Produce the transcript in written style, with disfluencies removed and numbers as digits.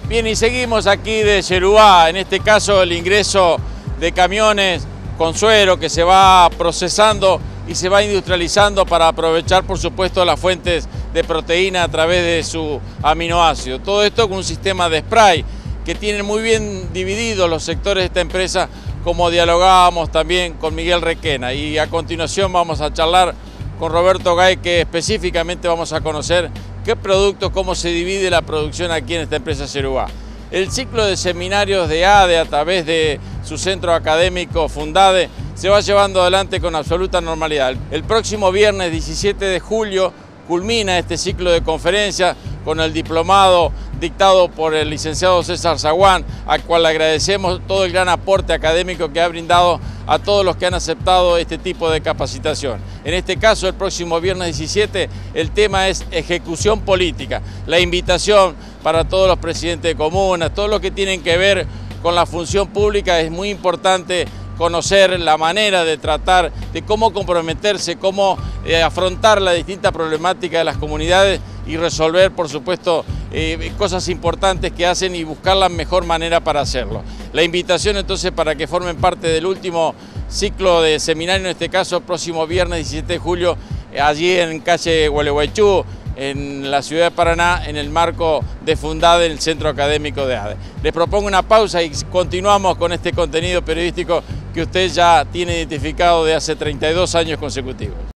Bien, y seguimos aquí de Yerubá, en este caso el ingreso de camiones con suero que se va procesando y se va industrializando para aprovechar, por supuesto, las fuentes de proteína a través de su aminoácido. Todo esto con un sistema de spray que tienen muy bien divididos los sectores de esta empresa, como dialogábamos también con Miguel Requena. Y a continuación vamos a charlar con Roberto Gay, que específicamente vamos a conocer qué productos, cómo se divide la producción aquí en esta empresa Yerubá. El ciclo de seminarios de ADE a través de su centro académico Fundade se va llevando adelante con absoluta normalidad. El próximo viernes 17 de julio culmina este ciclo de conferencias con el diplomado dictado por el licenciado César Zaguán, al cual le agradecemos todo el gran aporte académico que ha brindado a todos los que han aceptado este tipo de capacitación. En este caso, el próximo viernes 17, el tema es ejecución política. La invitación para todos los presidentes de comunas, todos los que tienen que ver con la función pública, es muy importante conocer la manera de tratar, de cómo comprometerse, cómo afrontar la distinta problemática de las comunidades y resolver, por supuesto, cosas importantes que hacen y buscar la mejor manera para hacerlo. La invitación entonces para que formen parte del último ciclo de seminario, en este caso, próximo viernes 17 de julio, allí en calle Gualeguaychú, en la ciudad de Paraná, en el marco de Fundade, en el Centro Académico de ADE. Les propongo una pausa y continuamos con este contenido periodístico que usted ya tiene identificado de hace 32 años consecutivos.